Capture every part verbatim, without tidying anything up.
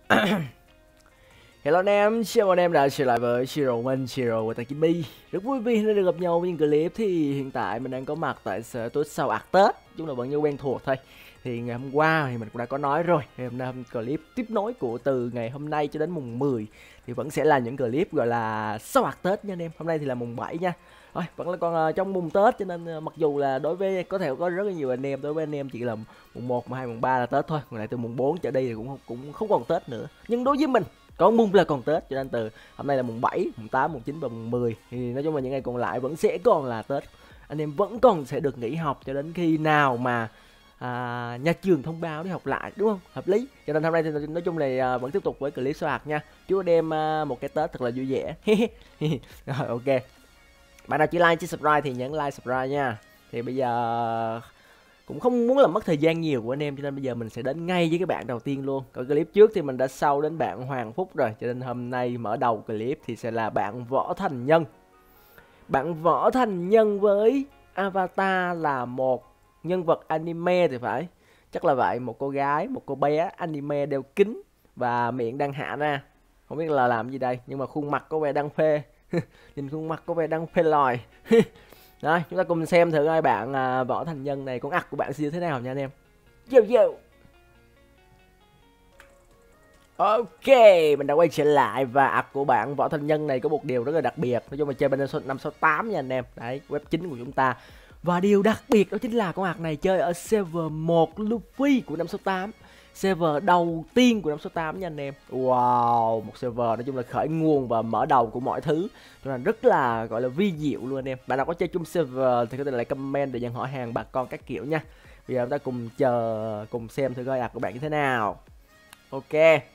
Hello anh em, chào mừng anh em đã trở lại với Siro Minh, Siro và Takimi. Rất vui vì đã được gặp nhau với những clip. Thì hiện tại mình đang có mặt tại sở tối sau ạc Tết, chúng là vẫn như quen thuộc thôi. Thì ngày hôm qua thì mình cũng đã có nói rồi, ngày hôm nay clip tiếp nối của từ ngày hôm nay cho đến mùng mười thì vẫn sẽ là những clip gọi là sau ạc Tết nha anh em. Hôm nay thì là mùng bảy nha. Thôi, vẫn là còn uh, trong mùng Tết, cho nên uh, mặc dù là đối với có thể có rất là nhiều anh em, đối với anh em chỉ là mùng một, mùng hai, mùng ba là Tết thôi, còn lại từ mùng bốn trở đi thì cũng không cũng không còn Tết nữa. Nhưng đối với mình còn mùng là còn Tết, cho nên từ hôm nay là mùng bảy, mùng tám, mùng chín và mùng mười thì nói chung là những ngày còn lại vẫn sẽ còn là Tết. Anh em vẫn còn sẽ được nghỉ học cho đến khi nào mà à, nhà trường thông báo đi học lại, đúng không? Hợp lý. Cho nên hôm nay thì nói chung là vẫn tiếp tục với clip số hạt nha. Chú đem à, một cái Tết thật là vui vẻ. Rồi ok. Bạn nào chưa like, chưa subscribe thì nhấn like, subscribe nha. Thì bây giờ cũng không muốn làm mất thời gian nhiều của anh em, cho nên bây giờ mình sẽ đến ngay với cái bạn đầu tiên luôn. Còn clip trước thì mình đã sâu đến bạn Hoàng Phúc rồi, cho nên hôm nay mở đầu clip thì sẽ là bạn Võ Thành Nhân. Bạn Võ Thành Nhân với avatar là một nhân vật anime thì phải, chắc là vậy. Một cô gái, một cô bé anime đeo kính và miệng đang hạ ra, không biết là làm gì đây, nhưng mà khuôn mặt có vẻ đang phê. Nhìn khuôn mặt có vẻ đang phê lòi. Rồi, chúng ta cùng xem thử hai bạn à, Võ Thành Nhân này, con ắt của bạn siêu thế nào nha anh em. Yo yo. Ok, mình đã quay trở lại và ắt của bạn Võ Thành Nhân này có một điều rất là đặc biệt. Nói chung là chơi bên năm sáu tám nha anh em. Đấy, web chính của chúng ta. Và điều đặc biệt đó chính là con ắt này chơi ở server một Luffy của năm sáu tám. Server đầu tiên của năm sáu tám nha anh em. Wow, một server nói chung là khởi nguồn và mở đầu của mọi thứ, cho nên rất là gọi là vi diệu luôn anh em. Bạn nào có chơi chung server thì có thể lại comment để dần hỏi hàng bà con các kiểu nha. Bây giờ chúng ta cùng chờ cùng xem thử coi ạc của bạn như thế nào. Ok,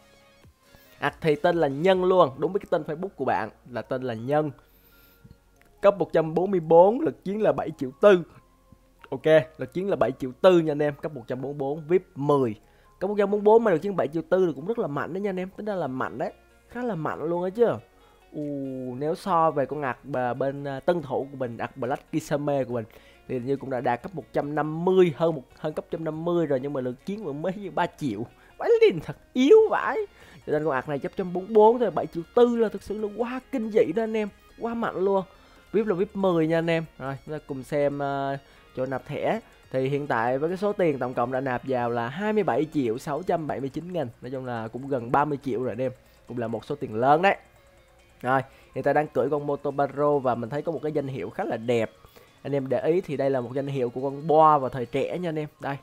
ạc thì tên là Nhân luôn, đúng với cái tên Facebook của bạn là tên là Nhân. Cấp một trăm bốn mươi bốn, lực chiến là bảy triệu tư. Ok, lực chiến là bảy triệu tư nha anh em. Cấp một trăm bốn mươi bốn, vê i pê mười. Cấp một trăm bốn mươi bốn mà được chiến bảy triệu tư thì cũng rất là mạnh đấy nha anh em. Tính ra là mạnh đấy, khá là mạnh luôn ấy chứ. Ù, nếu so về con ạc bên uh, tân thủ của mình, ạc Black Kisame của mình thì như cũng đã đạt cấp một trăm năm mươi, hơn một hơn cấp một trăm năm mươi rồi, nhưng mà lực chiến vẫn mới như ba triệu. Vãi liền, thật yếu vãi. Cho nên con ạc này chấp một trăm bốn mươi bốn thôi, bảy triệu tư là thực sự là quá kinh dị đó anh em, quá mạnh luôn. vê i pê là vê i pê mười nha anh em. Rồi chúng ta cùng xem uh, chỗ nạp thẻ. Thì hiện tại với cái số tiền tổng cộng đã nạp vào là hai mươi bảy triệu sáu trăm bảy mươi chín nghìn. Nói chung là cũng gần ba mươi triệu rồi anh em, cũng là một số tiền lớn đấy. Rồi hiện tại đang cưỡi con Motobaro và mình thấy có một cái danh hiệu khá là đẹp. Anh em để ý thì đây là một danh hiệu của con boa vào thời trẻ nha anh em. Đây,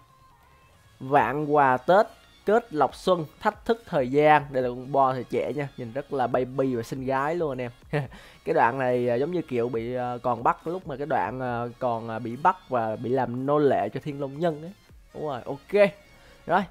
vạn quà Tết kết lộc xuân, thách thức thời gian. Đây là con boa thời trẻ nha, nhìn rất là baby và xinh gái luôn anh em. Cái đoạn này giống như kiểu bị còn bắt, lúc mà cái đoạn còn bị bắt và bị làm nô lệ cho Thiên Long Nhân ấy. Đúng rồi, ok. Rồi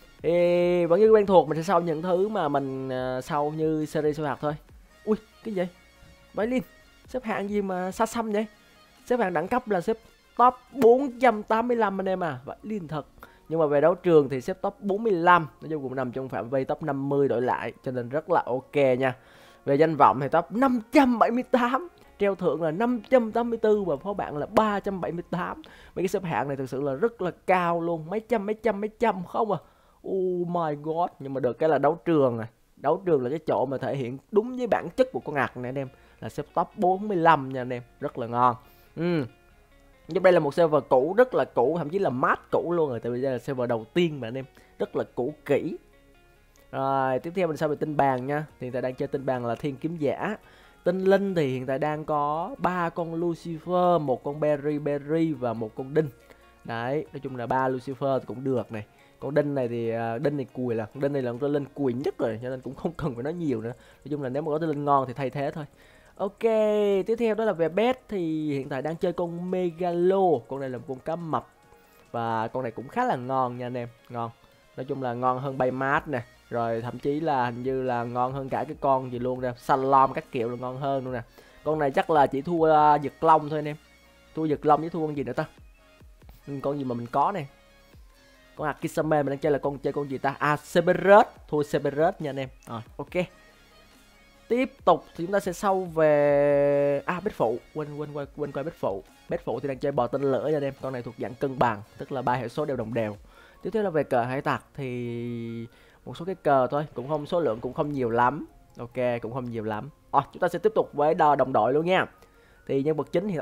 thì vẫn như quen thuộc, mình sẽ sau những thứ mà mình sau như series số hạt thôi. Ui, cái gì Bái Liên, xếp hạng gì mà xa xăm vậy? Xếp hạng đẳng cấp là xếp top bốn trăm tám mươi lăm anh em à. Bái Liên thật. Nhưng mà về đấu trường thì xếp top bốn mươi lăm, nói chung cũng nằm trong phạm vi top năm mươi đổi lại, cho nên rất là ok nha. Về danh vọng thì top năm trăm bảy mươi tám, treo thưởng là năm trăm tám mươi tư và phó bạn là ba trăm bảy mươi tám. Mấy cái xếp hạng này thực sự là rất là cao luôn, mấy trăm mấy trăm mấy trăm không à. Oh my god. Nhưng mà được cái là đấu trường này, đấu trường là cái chỗ mà thể hiện đúng với bản chất của con ạc này anh em, là xếp top bốn mươi lăm nha anh em, rất là ngon. Ừ. Nhưng đây là một server cũ, rất là cũ, thậm chí là mát cũ luôn rồi, tại vì đây là server đầu tiên mà anh em, rất là cũ kỹ. Rồi tiếp theo mình sau về tinh bàn nha. Hiện tại đang chơi tinh bàn là Thiên Kiếm Giả. Tinh linh thì hiện tại đang có ba con Lucifer, một con Berry Berry và một con Đinh. Đấy, nói chung là ba Lucifer thì cũng được này. Con Đinh này thì uh, Đinh này cùi, là con Đinh này là con tinh linh cùi nhất rồi, cho nên cũng không cần phải nói nhiều nữa. Nói chung là nếu mà có tinh linh ngon thì thay thế thôi. Ok, tiếp theo đó là về bet thì hiện tại đang chơi con Megalo. Con này là một con cá mập và con này cũng khá là ngon nha anh em, ngon. Nói chung là ngon hơn Baymat nè, rồi thậm chí là hình như là ngon hơn cả cái con gì luôn nè, Salom các kiểu là ngon hơn luôn nè. Con này chắc là chỉ thua uh, Giật Long thôi anh em, thua Giật Long với thua con gì nữa ta, con gì mà mình có này. Con Akisame mình đang chơi là con chơi con gì ta, à Cerberus, thua Cerberus nha anh em. Rồi ok, tiếp tục thì chúng ta sẽ sâu về à bếp phụ, quên quên quên quên coi bếp phụ. Bếp phụ thì đang chơi bò tên lửa nha anh em, con này thuộc dạng cân bằng, tức là ba hệ số đều đồng đều. Tiếp theo là về cờ hải tặc thì một số cái cờ thôi, cũng không số lượng cũng không nhiều lắm. Ok, cũng không nhiều lắm. À, chúng ta sẽ tiếp tục với đo đồng đội luôn nha. Thì nhân vật chính thì là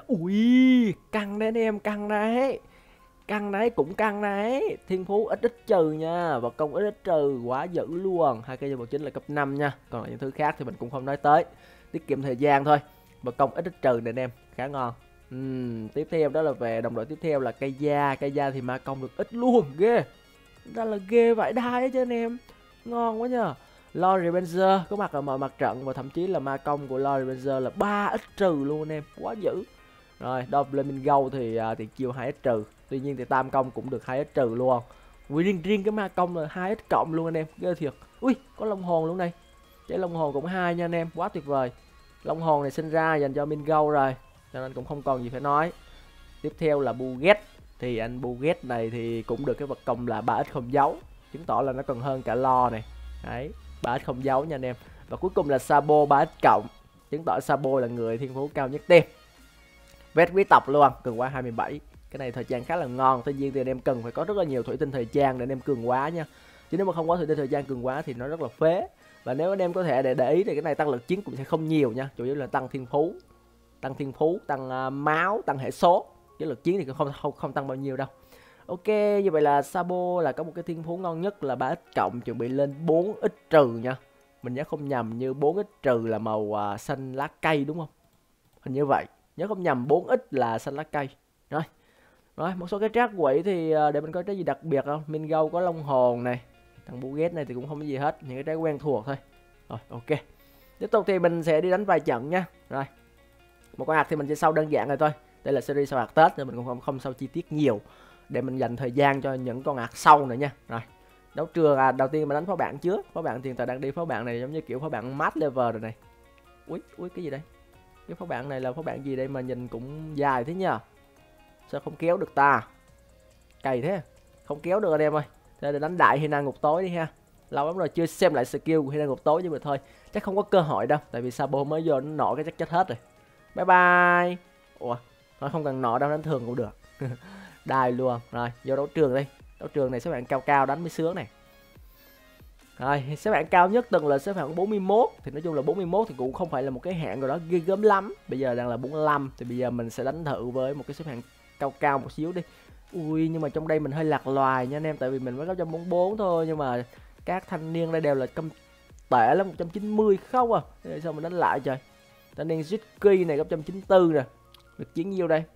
ui căng đấy anh em, căng đấy, căng đấy, cũng căng đấy. Thiên phú ít ít trừ nha, và công ít ít trừ, quá dữ luôn. Hai cái nhân vật chính là cấp năm nha, còn lại những thứ khác thì mình cũng không nói tới, tiết kiệm thời gian thôi. Và công ít ít trừ này anh em, khá ngon. Uhm, tiếp theo đó là về đồng đội tiếp theo là cây da. Cây da thì ma công được ít luôn, ghê, đó là ghê vãi đai chứ anh em, ngon quá nha. Lord Revenger có mặt ở mọi mặt trận, và thậm chí là ma công của Lord Revenger là ba ít trừ luôn anh em, quá dữ. Rồi Dove Flamingo thì uh, thì chiêu hai ít trừ, tuy nhiên thì tam công cũng được hai ít trừ luôn. Vì riêng riêng cái ma công là hai ít cộng luôn anh em, ghê thiệt. Ui, có long hồn luôn đây, trái long hồn cũng hai nha anh em, quá tuyệt vời. Long hồn này sinh ra dành cho Mingo rồi, cho nên cũng không còn gì phải nói. Tiếp theo là Buget, thì anh Buget này thì cũng được cái vật công là ba ít không dấu, chứng tỏ là nó còn hơn cả Lo này. Đấy, ba ít không dấu nha anh em. Và cuối cùng là Sabo ba ít cộng, chứng tỏ Sabo là người thiên phú cao nhất team. Vết quý tộc luôn, cường hóa hai mươi bảy. Cái này thời trang khá là ngon, tuy nhiên thì anh em cần phải có rất là nhiều thủy tinh thời trang để anh em cường hóa nha. Chứ nếu mà không có thủy tinh thời trang cường hóa thì nó rất là phế. Và nếu anh em có thể để để ý thì cái này tăng lực chiến cũng sẽ không nhiều nha, chủ yếu là tăng thiên phú, tăng thiên phú, tăng uh, máu, tăng hệ số. Chứ lực chiến thì không không không tăng bao nhiêu đâu. Ok, như vậy là Sabo là có một cái thiên phú ngon nhất là ba ít cộng, chuẩn bị lên bốn ít trừ nha. Mình nhớ không nhầm như bốn ít trừ là màu uh, xanh lá cây đúng không? Hình như vậy. Nhớ không nhầm bốn ít là xanh lá cây. Rồi. Rồi, một số cái trác quỷ thì uh, để mình coi cái gì đặc biệt không? Mingo có long hồn này. Thằng Buget này thì cũng không có gì hết, những cái trái quen thuộc thôi. Rồi, ok. Tiếp tục thì mình sẽ đi đánh vài trận nha. Rồi. Một con hạt thì mình sẽ sau đơn giản rồi thôi. Đây là series sau hạt Tết nên mình cũng không không sau chi tiết nhiều, để mình dành thời gian cho những con hạt sau nữa nha. Rồi. Đấu trường à, đầu tiên mình đánh pháo bạn trước. Pháo bạn hiện tại đang đi pháo bạn này giống như kiểu pháo bạn max level rồi này. Ui, ui cái gì đây? Cái pháo bạn này là pháo bạn gì đây mà nhìn cũng dài thế nhờ? Sao không kéo được ta? Cày thế. Không kéo được anh em ơi. Thế để đánh đại Hina ngục tối đi ha. Lâu lắm rồi chưa xem lại skill của Hina ngục tối, nhưng mà thôi, chắc không có cơ hội đâu, tại vì Sabo mới vô nó nọ cái chắc chết hết rồi. Bye bye. Ủa, nó không cần nọ đâu, đánh thường cũng được. Đài luôn. Rồi, vô đấu trường đi. Đấu trường này xếp hạng cao cao đánh mới sướng này. Rồi, xếp hạng cao nhất từng là xếp hạng bốn mươi mốt. Thì nói chung là bốn mươi mốt thì cũng không phải là một cái hạng rồi đó ghê gớm lắm. Bây giờ đang là bốn mươi lăm. Thì bây giờ mình sẽ đánh thử với một cái xếp hạng cao cao một xíu đi. Ui, nhưng mà trong đây mình hơi lạc loài nha anh em. Tại vì mình mới có một trăm bốn mươi bốn thôi. Nhưng mà các thanh niên đây đều là công tệ lắm, một trăm chín mươi không à. Thế sao mình đánh lại trời. Thanh niên Ziki này có một trăm chín mươi tư nè. Được chiến nhiêu đây?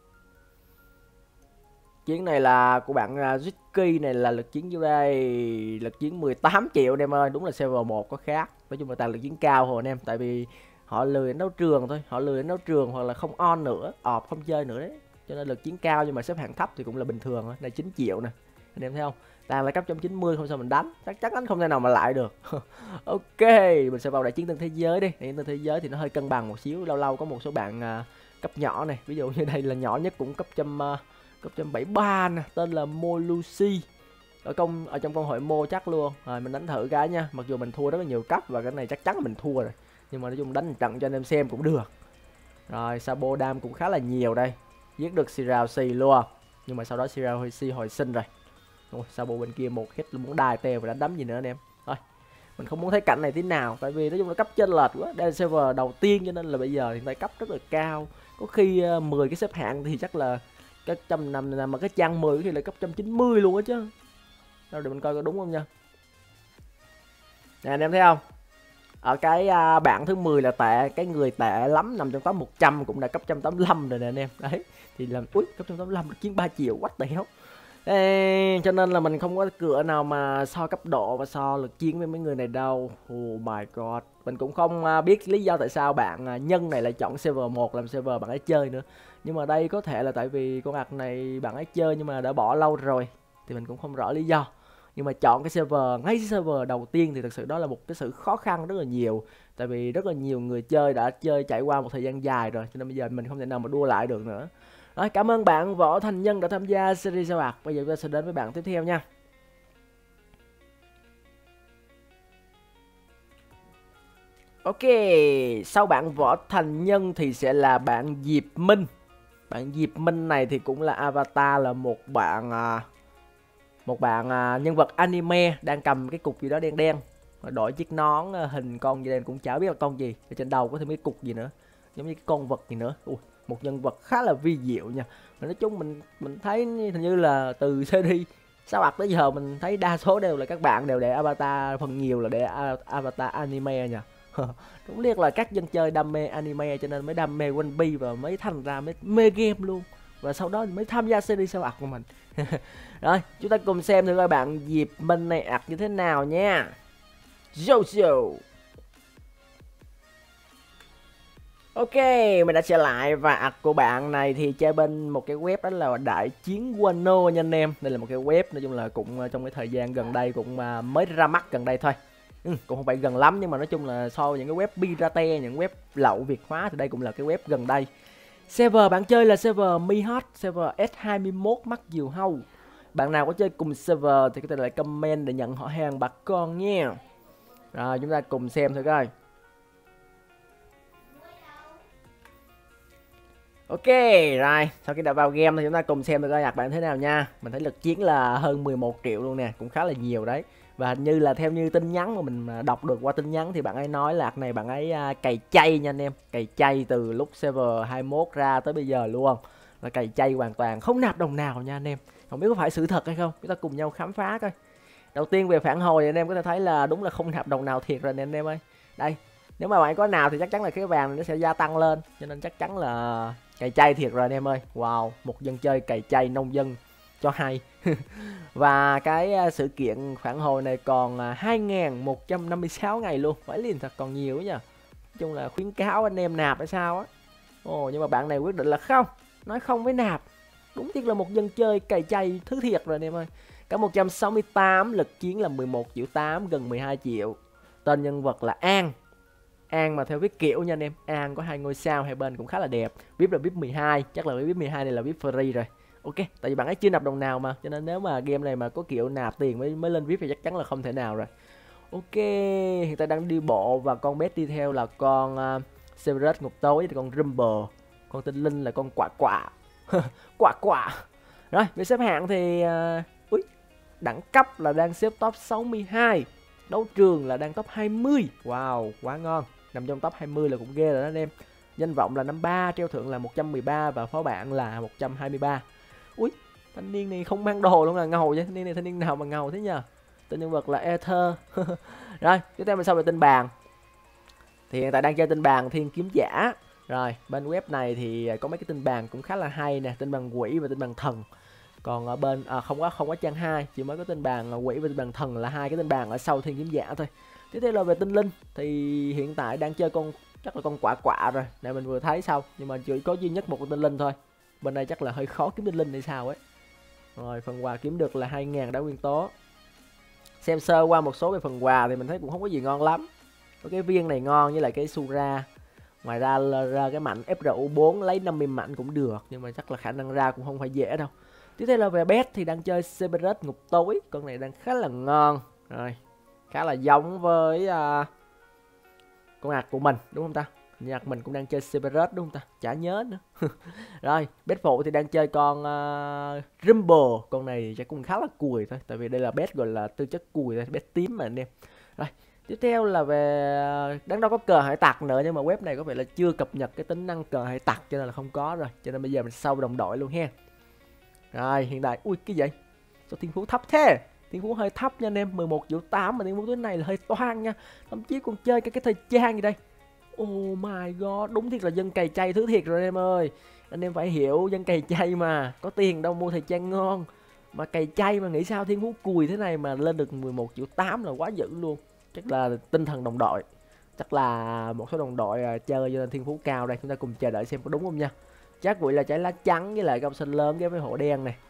Chiến này là của bạn Ziki này là lực chiến nhiêu đây? Lực chiến mười tám triệu anh em ơi. Đúng là server một có khác. Nói chung là tài lực chiến cao rồi anh em. Tại vì họ lười đến đấu trường thôi. Họ lười đến đấu trường hoặc là không on nữa, ọp không chơi nữa đấy. Cho nên lực chiến cao nhưng mà xếp hạng thấp thì cũng là bình thường thôi. Này chín triệu nè. Anh em thấy không? Tàn là cấp một trăm chín mươi không sao mình đánh. Chắc chắn đánh không thể nào mà lại được. Ok, mình sẽ vào đại chiến tân thế giới đi. Đại chiến tân thế giới thì nó hơi cân bằng một xíu. Lâu lâu có một số bạn uh, cấp nhỏ này. Ví dụ như đây là nhỏ nhất cũng cấp trăm... Uh, cấp một trăm bảy mươi ba nè, tên là Molusi. Ở công ở trong con hội Mo chắc luôn. Rồi mình đánh thử cái nha. Mặc dù mình thua rất là nhiều cấp và cái này chắc chắn là mình thua rồi. Nhưng mà nói chung đánh một trận cho anh em xem cũng được. Rồi Sabo đam cũng khá là nhiều đây. Giết được Shirausi luôn. Nhưng mà sau đó Shirausi hồi sinh rồi. Ôi, Sabo bên kia một hit muốn đài tè và đánh đấm gì nữa anh em. Thôi, mình không muốn thấy cảnh này tí nào. Tại vì nói chung là cấp chênh lệch quá. Đây là server đầu tiên cho nên là bây giờ hiện tại cấp rất là cao. Có khi uh, mười cái xếp hạng thì chắc là cái trăm năm này mà cái trang mười thì là cấp một trăm chín mươi luôn á chứ. Đâu để mình coi có đúng không nha. Nè anh em thấy không? Ở cái uh, bảng thứ mười là tệ, cái người tệ lắm nằm trong top một trăm cũng là cấp một trăm tám mươi lăm rồi nè anh em. Đấy, thì làm ui cấp một trăm tám mươi lăm được chiến ba triệu what the hell. Ê, cho nên là mình không có cửa nào mà so cấp độ và so lực chiến với mấy người này đâu. Oh my god. Mình cũng không uh, biết lý do tại sao bạn uh, nhân này lại chọn server một làm server bạn ấy chơi nữa. Nhưng mà đây có thể là tại vì con ạc này bạn ấy chơi nhưng mà đã bỏ lâu rồi. Thì mình cũng không rõ lý do. Nhưng mà chọn cái server, ngay server đầu tiên thì thực sự đó là một cái sự khó khăn rất là nhiều. Tại vì rất là nhiều người chơi đã chơi trải qua một thời gian dài rồi. Cho nên bây giờ mình không thể nào mà đua lại được nữa. Rồi, cảm ơn bạn Võ Thành Nhân đã tham gia series sao ạc. Bây giờ chúng ta sẽ đến với bạn tiếp theo nha. Ok, sau bạn Võ Thành Nhân thì sẽ là bạn Diệp Minh. Bạn Diệp Minh này thì cũng là avatar là một bạn à, Một bạn à, nhân vật anime đang cầm cái cục gì đó đen đen, đội chiếc nón à, hình con gì đen, cũng chả biết là con gì. Ở trên đầu có thêm cái cục gì nữa, giống như cái con vật gì nữa. Ui, một nhân vật khá là vi diệu nha. Mà nói chung mình mình thấy hình như là từ series sao ạc tới giờ mình thấy đa số đều là các bạn đều để avatar, phần nhiều là để avatar anime nha. Đúng liệt là các dân chơi đam mê anime cho nên mới đam mê One Piece và mới thành ra mới mê game luôn, và sau đó mới tham gia series sao ạc của mình. Rồi chúng ta cùng xem thử các bạn Diệp Minh này ạc như thế nào nha. Jojo. Ok, mình đã trở lại và ạc của bạn này thì chơi bên một cái web đó là Đại Chiến Wano nha anh em. Đây là một cái web nói chung là cũng trong cái thời gian gần đây cũng mới ra mắt gần đây thôi. Ừ, cũng không phải gần lắm nhưng mà nói chung là so với những cái web pirate, những web lậu Việt hóa thì đây cũng là cái web gần đây. Server bạn chơi là server MiHot, server S hai mươi mốt mắc diều hâu. Bạn nào có chơi cùng server thì có thể lại comment để nhận họ hàng bà con nha. Rồi chúng ta cùng xem thử coi. Ok, rồi, sau khi đã vào game thì chúng ta cùng xem thử coi nhạc bạn thế nào nha. Mình thấy lực chiến là hơn mười một triệu luôn nè, cũng khá là nhiều đấy. Và hình như là theo như tin nhắn mà mình đọc được qua tin nhắn thì bạn ấy nói là này bạn ấy cày chay nha anh em. Cày chay từ lúc server hai mươi mốt ra tới bây giờ luôn. Là cày chay hoàn toàn, không nạp đồng nào nha anh em. Không biết có phải sự thật hay không, chúng ta cùng nhau khám phá coi. Đầu tiên về phản hồi thì anh em có thể thấy là đúng là không nạp đồng nào thiệt rồi nè anh em ơi. Đây, nếu mà bạn có nào thì chắc chắn là cái vàng nó sẽ gia tăng lên, cho nên chắc chắn là cày chay thiệt rồi anh em ơi. Wow, một dân chơi cày chay nông dân cho hay. Và cái sự kiện phản hồi này còn hai nghìn một trăm năm mươi sáu ngày luôn, phải liền thật còn nhiều nha. Nói chung là khuyến cáo anh em nạp hay sao á. Ồ, nhưng mà bạn này quyết định là không, nói không với nạp. Đúng thiệt là một dân chơi cày chay thứ thiệt rồi anh em ơi. Cả một trăm sáu mươi tám, lực chiến là mười một triệu tám, gần mười hai triệu. Tên nhân vật là An. An mà theo viết kiểu nha anh em. An có hai ngôi sao hai bên cũng khá là đẹp. vê i pê là vê i pê mười hai, chắc là vê i pê mười hai này là vê i pê free rồi. Ok, tại vì bạn ấy chưa nạp đồng nào mà, cho nên nếu mà game này mà có kiểu nạp tiền mới mới lên vê i pê thì chắc chắn là không thể nào rồi. Ok, hiện tại đang đi bộ và con bé đi theo là con uh, Severus ngục tối, thì con Rumble, con tinh linh là con quả quả. Quả quả. Rồi, về xếp hạng thì uh, úi, đẳng cấp là đang xếp top sáu mươi hai. Đấu trường là đang top hai mươi. Wow, quá ngon. Nằm trong top hai mươi là cũng ghê rồi đó anh em. Danh vọng là năm ba, treo thưởng là một trăm mười ba và phó bạn là một trăm hai mươi ba. Ui, thanh niên này không mang đồ luôn là ngầu vậy. Thanh niên này thanh niên nào mà ngầu thế nhờ. Tên nhân vật là Ether. Rồi, tiếp theo mình sau về tên bàn. Thì hiện tại đang chơi tên bàn Thiên Kiếm Giả. Rồi, bên web này thì có mấy cái tên bàn cũng khá là hay nè, tên bàn quỷ và tên bàn thần. Còn ở bên à, không có không có trang hai, chỉ mới có tên bàn quỷ và tên bàn thần là hai cái tên bàn ở sau Thiên Kiếm Giả thôi. Tiếp theo là về tinh linh thì hiện tại đang chơi con chắc là con quả quả rồi, này mình vừa thấy xong, nhưng mà chỉ có duy nhất một con tinh linh thôi. Bên đây chắc là hơi khó kiếm tinh linh hay sao ấy. Rồi phần quà kiếm được là hai nghìn đá nguyên tố. Xem sơ qua một số về phần quà thì mình thấy cũng không có gì ngon lắm. Có cái viên này ngon với lại cái Sura. Ngoài ra là ra cái mạnh ép rờ u bốn lấy năm mươi mạnh cũng được, nhưng mà chắc là khả năng ra cũng không phải dễ đâu. Tiếp theo là về bet thì đang chơi Severus ngục tối, con này đang khá là ngon. Rồi, khá là giống với uh, con ạc của mình đúng không ta? Nhạc mình cũng đang chơi Severus đúng không ta? Chả nhớ nữa. Rồi, bet phụ thì đang chơi con uh, Rumble, con này chắc cũng khá là cùi thôi, tại vì đây là bet gọi là tư chất cùi thôi, bet tím mà anh em. Rồi, tiếp theo là về đáng đâu có cờ hải tặc nữa, nhưng mà web này có vẻ là chưa cập nhật cái tính năng cờ hải tặc cho nên là không có rồi, cho nên bây giờ mình sau đồng đội luôn ha. Rồi hiện tại ui cái gì sao thiên phú thấp thế, thiên phú hơi thấp nha anh em, mười một triệu tám mà thiên phú thế này là hơi toan nha, thậm chí còn chơi cái cái thời trang gì đây. Oh my god, đúng thiệt là dân cày chay thứ thiệt rồi em ơi. Anh em phải hiểu dân cày chay mà có tiền đâu mua thời trang ngon, mà cày chay mà nghĩ sao thiên phú cùi thế này mà lên được mười một triệu tám là quá dữ luôn. Chắc là tinh thần đồng đội, chắc là một số đồng đội chơi cho nên thiên phú cao. Đây chúng ta cùng chờ đợi xem có đúng không nha. Chắc quỷ là trái lá trắng với lại công sinh lớn với với hộ đen này.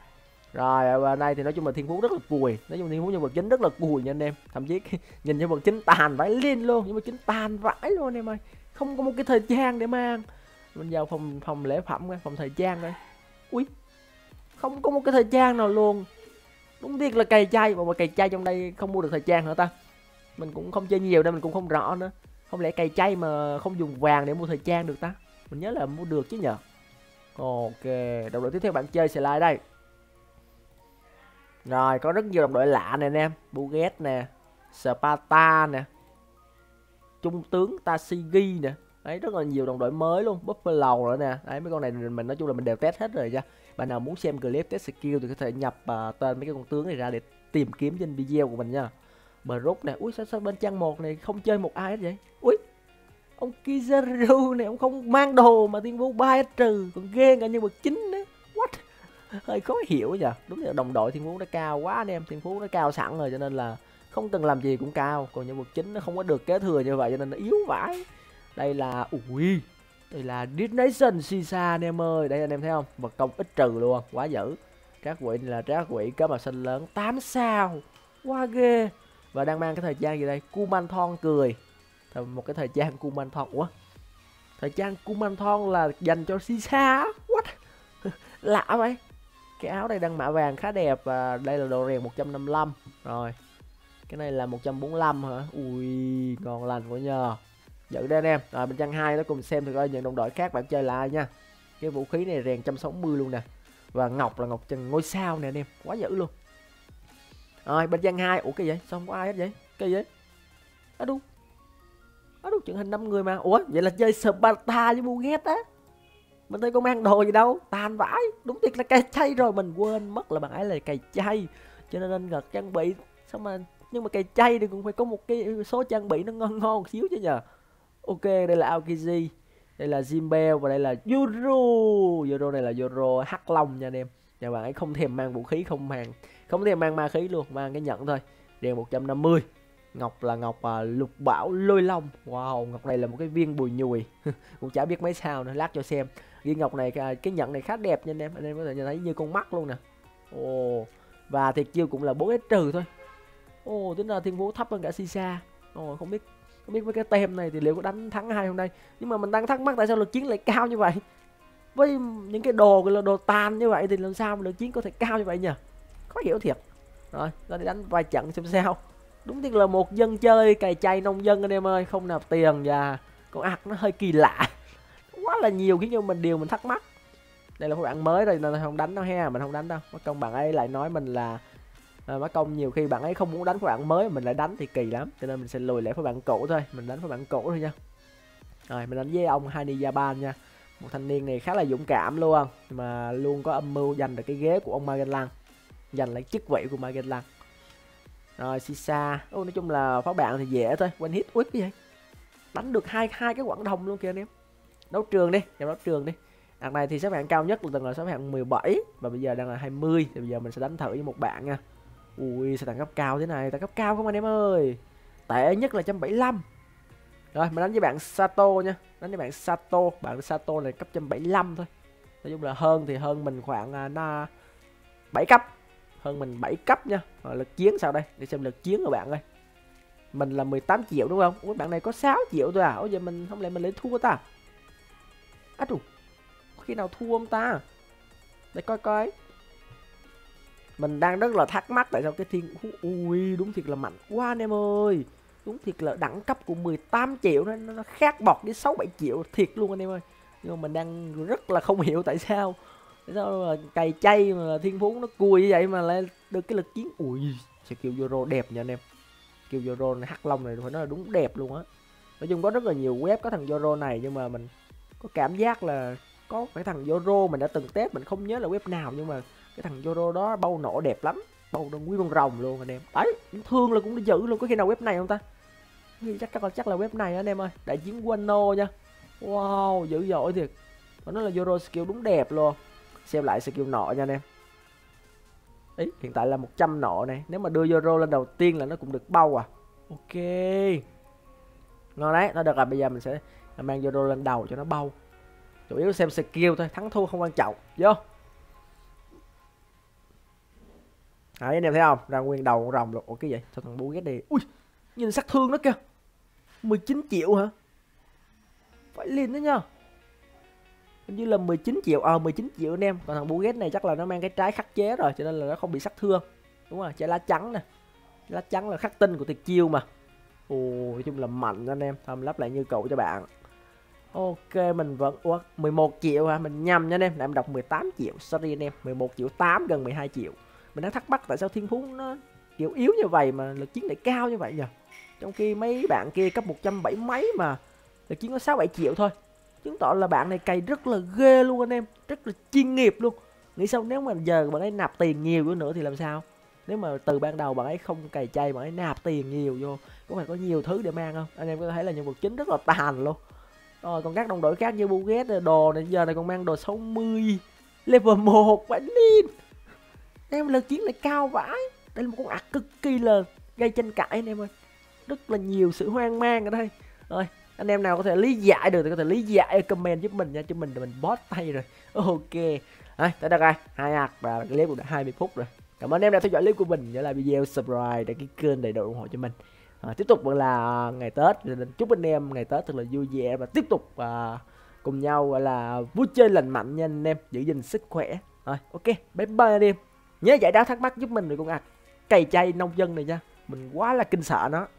Rồi và đây thì nói chung là thiên phú rất là cùi, nói chung thiên phú nhân vật chính rất là cùi nha anh em, thậm chí nhìn nhân vật chính tàn vãi lên luôn, nhưng mà chính tàn vãi luôn anh em ơi, không có một cái thời trang để mang. Mình vào phòng phòng lễ phẩm phòng thời trang đây, ui không có một cái thời trang nào luôn, đúng thiệt là cày chay. Mà, mà cày chay trong đây không mua được thời trang hả ta? Mình cũng không chơi nhiều nên mình cũng không rõ nữa, không lẽ cày chay mà không dùng vàng để mua thời trang được ta? Mình nhớ là mua được chứ nhờ. Ok, đồng đội tiếp theo bạn chơi slide đây. Rồi có rất nhiều đồng đội lạ nè anh em, Buget nè, Sparta nè, trung tướng Tashigi nè. Đấy, rất là nhiều đồng đội mới luôn, Buffalo nữa nè. Đấy, mấy con này mình nói chung là mình đều test hết rồi nha. Bạn nào muốn xem clip test skill thì có thể nhập uh, tên mấy cái con tướng này ra để tìm kiếm trên video của mình nha. Brook nè, ui sao sao bên trang một này không chơi một ai hết vậy? Ui, ông Kizaru này ông không mang đồ mà Thiên Phú ba trừ, còn ghê cả nhân vật chính đấy. What? Hơi khó hiểu nhỉ. Đúng là đồng đội Thiên Phú nó cao quá anh em, Thiên Phú nó cao sẵn rồi cho nên là không cần làm gì cũng cao, còn nhân vật chính nó không có được kế thừa như vậy cho nên nó yếu vãi. Đây là ui, đây là Destination Sisa anh em ơi, đây anh em thấy không, vật công ít trừ luôn, quá dữ. Trác quỷ này là trác quỷ có màu xanh lớn tám sao, quá ghê. Và đang mang cái thời gian gì đây, Kumanthon cười, một cái thời gian Kumanthon. Ủa, thời gian Kumanthon là dành cho Sisa, what? Lạ vậy. Cái áo đây đang mạ vàng khá đẹp và đây là đồ rèn một trăm năm mươi lăm rồi. Cái này là một trăm bốn mươi lăm hả? Ui, ngon lành quá nhờ. Giữ đây anh em. Rồi bên trang hai nó cùng xem thử coi những đồng đội khác bạn chơi lại nha. Cái vũ khí này rèn một trăm sáu mươi luôn nè. Và ngọc là ngọc trần ngôi sao nè anh em, quá dữ luôn. Rồi bên trang hai, ủa cái gì vậy? Sao không có ai hết vậy? Cái gì vậy? Á đu. Á đu, trận hình năm người mà. Ủa, vậy là chơi Sparta với Buget á. Mình thấy có mang đồ gì đâu, tàn vãi. Đúng thiệt là cày chay rồi, mình quên mất là bạn ấy là cày chay. Cho nên nên gật trang bị sao mà, nhưng mà cày chay thì cũng phải có một cái số trang bị nó ngon ngon một xíu chứ nhờ. Ok, đây là Aokiji, đây là Jinbei và đây là Yoro. Yoro này là Yoro Hắc Long nha anh em. Và bạn ấy không thèm mang vũ khí, không mang không thèm mang ma khí luôn, mang cái nhận thôi. Rèn một trăm năm mươi. Ngọc là ngọc à, lục bảo lôi long. Wow, ngọc này là một cái viên bùi nhùi. Cũng chả biết mấy sao nữa, lát cho xem. Viên ngọc này, cái nhận này khá đẹp nha anh em. Anh em có thể nhìn thấy như con mắt luôn nè. Ồ, và thiệt chiêu cũng là bốn S trừ thôi. Ồ, tính là Thiên Phú thấp hơn cả Sisa. Ồ, không biết không biết với cái tem này thì liệu có đánh thắng hai hôm nay. Nhưng mà mình đang thắc mắc tại sao lực chiến lại cao như vậy. Với những cái đồ là đồ tàn như vậy thì làm sao mà lực chiến có thể cao như vậy nhỉ? Khó hiểu thiệt. Rồi, ra đi đánh vài trận xem sao. Đúng thiệt là một dân chơi cày chay nông dân anh em ơi, không nạp tiền và con ạc nó hơi kỳ lạ. Quá là nhiều khiến cho mình điều mình thắc mắc. Đây là một bạn mới rồi nên không đánh đâu ha, mình không đánh đâu. Mất công bạn ấy lại nói mình là à, mất công nhiều khi bạn ấy không muốn đánh các bạn mới mình lại đánh thì kỳ lắm, cho nên mình sẽ lùi lại với bạn cũ thôi, mình đánh với bạn cũ thôi nha. Rồi mình đánh với ông Hani Japan nha, một thanh niên này khá là dũng cảm luôn, mà luôn có âm mưu giành được cái ghế của ông Magellan, giành lấy chức vị của Magellan. Rồi Sisa, ô nói chung là pháo bạn thì dễ thôi, one hit quyết cái gì, đánh được hai hai cái quảng đồng luôn kìa anh em. Đấu trường đi, vào đấu trường đi. Đợt này thì xếp hạng cao nhất là từng là xếp hạng mười bảy và bây giờ đang là hai mươi, thì bây giờ mình sẽ đánh thử với một bạn nha. Ui sao tặng cấp cao thế này, tặng cấp cao không anh em ơi. Tệ nhất là một trăm bảy mươi lăm. Rồi mình đánh với bạn Sato nha, đánh với bạn Sato, bạn Sato này cấp một trăm bảy mươi lăm thôi. Nói chung là hơn thì hơn mình khoảng uh, bảy cấp, hơn mình bảy cấp nha. Rồi lực chiến sao đây, để xem lực chiến của bạn ơi. Mình là mười tám triệu đúng không? Ui bạn này có sáu triệu thôi à. Ủa giờ mình không lẽ mình lấy thua ta? Á trù, khi nào thua ông ta? Để coi coi. Mình đang rất là thắc mắc tại sao cái thiên ui đúng thiệt là mạnh quá anh em ơi. Đúng thiệt là đẳng cấp của mười tám triệu nó, nó khác bọt với sáu bảy triệu thiệt luôn anh em ơi. Nhưng mà mình đang rất là không hiểu tại sao. Tại sao mà cày chay mà thiên phú nó cùi như vậy mà lại được cái lực chiến. Ui, skill Euro đẹp nha anh em. Skill Euro này hắc long này phải nói là đúng đẹp luôn á. Nói chung có rất là nhiều web có thằng Euro này nhưng mà mình có cảm giác là có phải thằng Euro mình đã từng test, mình không nhớ là web nào nhưng mà cái thằng Euro đó bâu nổ đẹp lắm, bâu nó nguyên con rồng luôn anh em. Đấy, thương là cũng đi giữ luôn, có khi nào web này không ta? Chắc chắc là chắc là web này anh em ơi. Đại chiến Wano nha. Wow, dữ dội thiệt. Và nó là Euro skill đúng đẹp luôn. Xem lại skill nọ nha anh em. Ý, hiện tại là một trăm nọ này, nếu mà đưa Euro lên đầu tiên là nó cũng được bâu à. Ok. Ngon đấy, nó được rồi, bây giờ mình sẽ mang Euro lên đầu cho nó bâu. Chủ yếu xem skill thôi, thắng thua không quan trọng. Vô. Đấy anh em thấy không, ra nguyên đầu con rồng luôn. Ủa cái vậy, sao thằng Buget đi. Ui, nhìn sát thương nó kìa, mười chín triệu hả? Phải liền đó nha. Hình như là mười chín triệu, ờ à, mười chín triệu anh em. Còn thằng Buget này chắc là nó mang cái trái khắc chế rồi cho nên là nó không bị sát thương. Đúng rồi, trái lá trắng nè. Lá trắng là khắc tinh của tuyệt chiêu mà. Ồ, nói chung là mạnh anh em. Thôi mình lắp lại như cậu cho bạn. Ok, mình vẫn ủa, mười một triệu hả? Mình nhầm nha anh em, lại em đọc mười tám triệu. Sorry anh em, mười một triệu tám, gần mười hai triệu. Mình đang thắc mắc tại sao Thiên Phú nó kiểu yếu như vậy mà lực chiến lại cao như vậy nhỉ? Trong khi mấy bạn kia cấp một trăm bảy mấy mà lực chiến có sáu bảy triệu thôi. Chứng tỏ là bạn này cày rất là ghê luôn anh em, rất là chuyên nghiệp luôn. Nghĩ sao nếu mà giờ bạn ấy nạp tiền nhiều nữa thì làm sao? Nếu mà từ ban đầu bạn ấy không cày chay, bạn ấy nạp tiền nhiều vô, có phải có nhiều thứ để mang không? Anh em có thấy là nhân vật chính rất là tàn luôn. Rồi còn các đồng đội khác như Buget đồ này giờ này còn mang đồ sáu mươi level một bảnnin. Em lực chiến lại cao vãi. Đây là một con ạc cực kỳ là gây tranh cãi anh em ơi. Rất là nhiều sự hoang mang ở đây. Rồi anh em nào có thể lý giải được thì có thể lý giải ở comment giúp mình nha, chứ mình thì mình bó tay rồi. Ok. Đấy, tới đây coi, hai ạc và cái clip cũng đã hai mươi phút rồi. Cảm ơn em đã theo dõi clip của mình, nhớ like video, subscribe để cái kênh đầy đủ ủng hộ cho mình. À, tiếp tục là ngày Tết, chúc anh em ngày Tết thật là vui vẻ và tiếp tục à, cùng nhau gọi là vui chơi lành mạnh nha anh em, giữ gìn sức khỏe. Rồi ok, bye bye anh em. Nhớ giải đáp thắc mắc giúp mình rồi con ạc cày chay nông dân này nha, mình quá là kinh sợ nó.